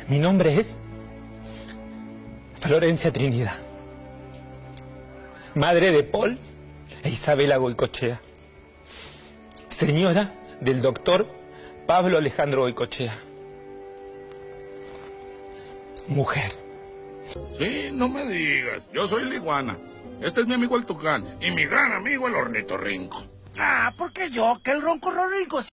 Mi nombre es Florencia Trinidad, madre de Paul e Isabela Goicoechea, señora del doctor Pablo Alejandro Goicoechea, mujer. Sí, no me digas. Yo soy la iguana. Este es mi amigo el tucán y mi gran amigo el ornitorrinco. Ah, porque yo, que el ronco Rorrico